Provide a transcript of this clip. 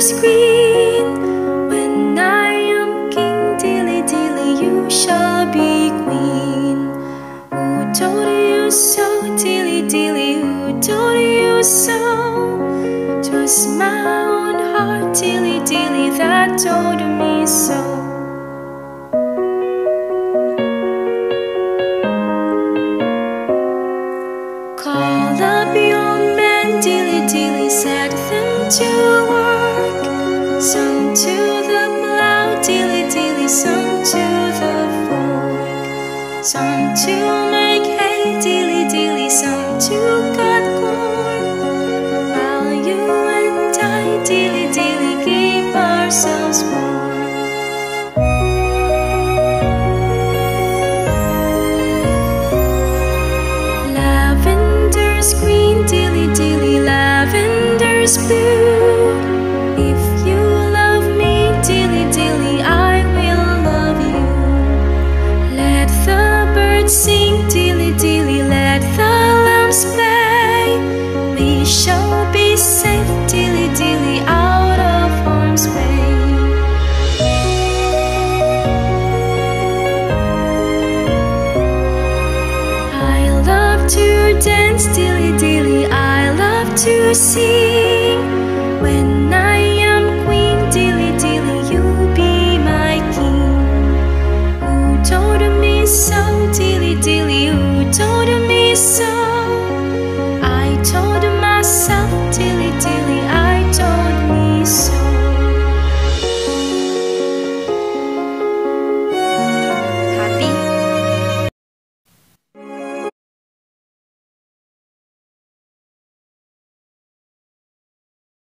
lavender's green. When I am king, dilly dilly, you shall be queen. Who told you so, dilly dilly, who told you so? 'Twas my own heart, dilly dilly, that told me so. Call up your men, dilly dilly, set them to work. Some to the plow, dilly dilly, some to the fork. Some to make hay, dilly dilly, some to cut corn. While you and I, dilly dilly, keep ourselves warm. Lavender's green, dilly dilly, lavender's blue. If you love me, dilly dilly, I will love you. Let the birds sing, dilly dilly, let the lambs play. We shall be safe, dilly dilly, out of harm's way. I love to dance, dilly dilly, I love to sing.